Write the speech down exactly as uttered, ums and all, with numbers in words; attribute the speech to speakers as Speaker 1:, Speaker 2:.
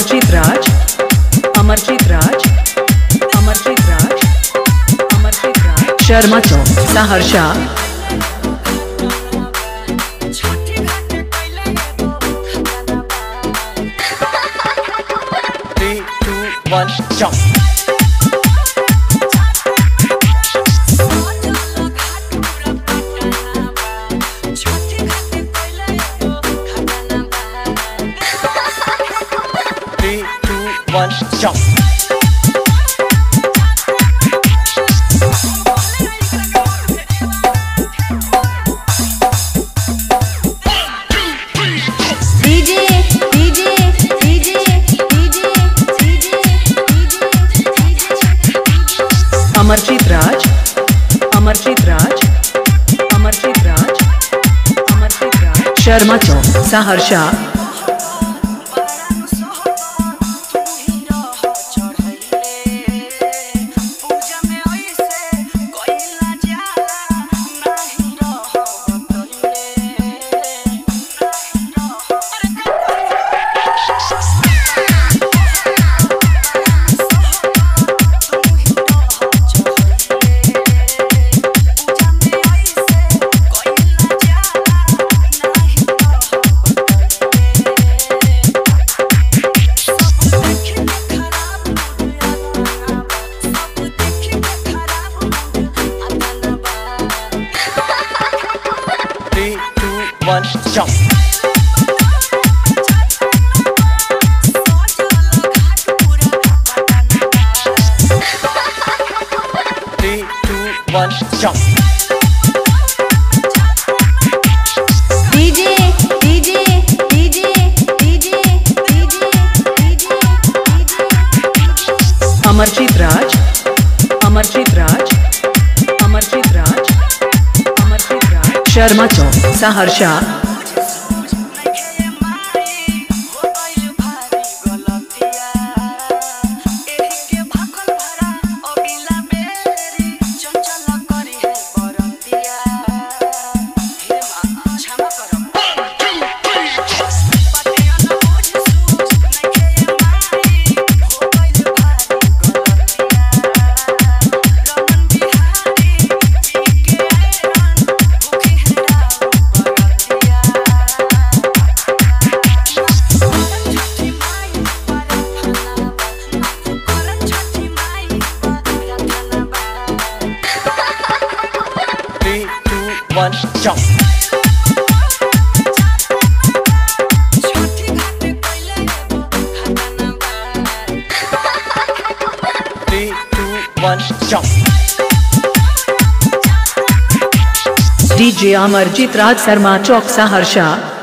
Speaker 1: अमरजीत राज, अमरजीत राज, अमरजीत राज, अमरजीत राज, शर्मा चौक Saharsa.
Speaker 2: Three, two, one, jump. Three, two, one, jump.
Speaker 1: Amarjeet Raj, Amarjeet Raj, Amarjeet Raj, Amarjeet Raj, Sharma चौक Saharsa.
Speaker 2: Three, two, one, jump. Three, two, one, jump.
Speaker 3: DJ DJ DJ DJ DJ
Speaker 1: Amarjeet Raj, Amarjeet Raj, Amarjeet Raj, Amarjeet Raj, Sharma चौक Saharsa.
Speaker 2: Three, two, one, jump. Three, two, one, jump.
Speaker 1: DJ Amarjeet Raj Sharma चौक सहरसा।